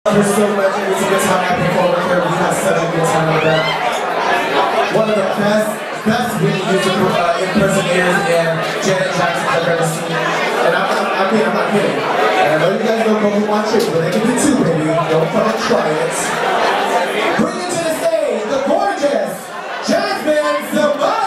There's so much. It was a good time at the Forward here. We had such a good time with that. One of the best Whitney Houston impersonators and Janet Jackson I've ever seen. And I'm not kidding. And I know you guys don't go for one trick, but they can do two, baby. Don't fucking try it. Bring it to the stage, the gorgeous Jasmine Savoy!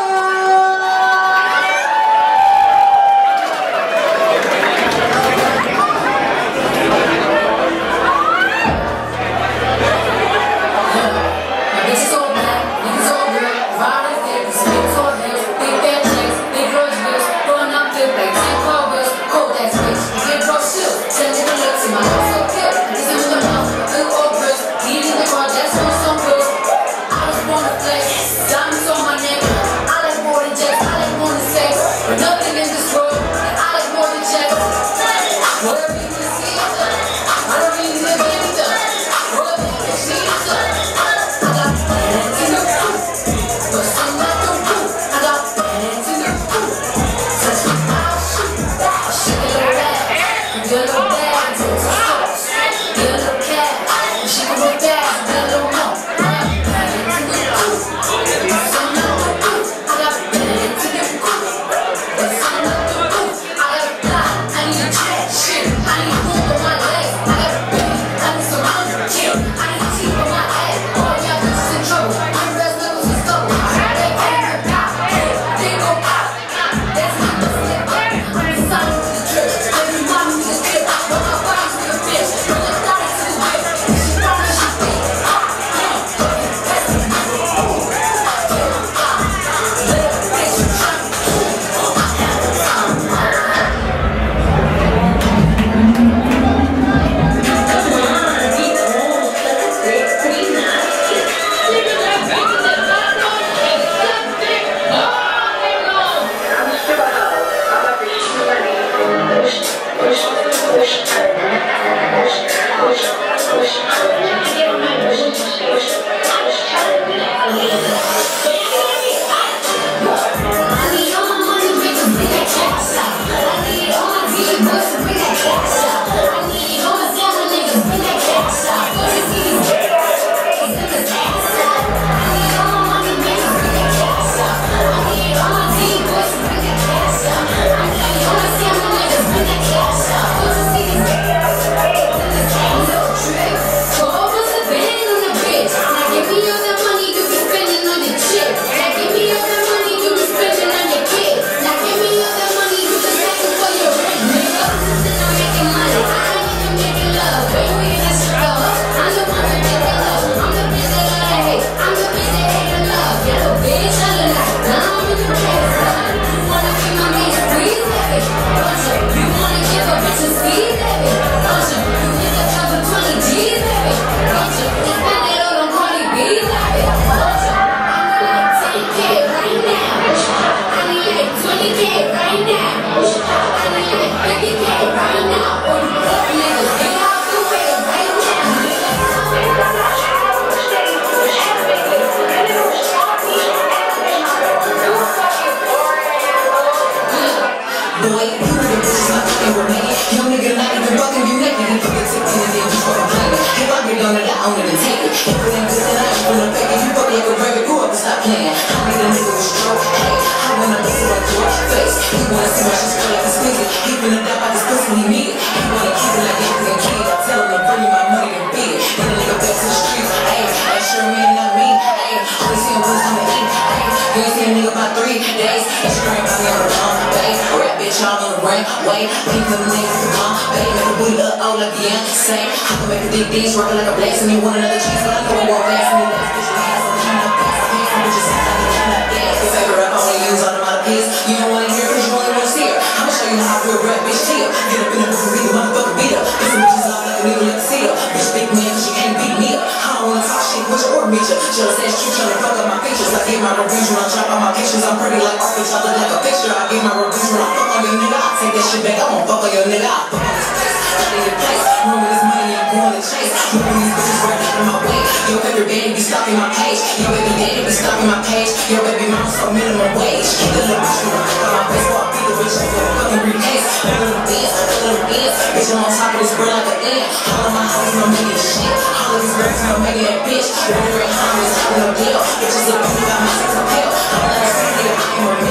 I give my reviews when I fuck on your nigga. I take that shit back, I won't fuck on your nigga. out of your place. Run with this money, I'm going to chase. Moving these bitches right out of my way. Yo, every baby be stalking my page. Yo, every daddy be stalking my page. Yo, baby mama so minimum wage. Keep the little bitch on my face while I beat the bitch up for a fucking briefcase. Put little bins, bitch, I'm on top of this world like an ant. All of my homies no making shit. All of these girls no making that bitch. Wondering how I'm no deal. Bitches look at me, got my sex appeal. I'm like a city, I am a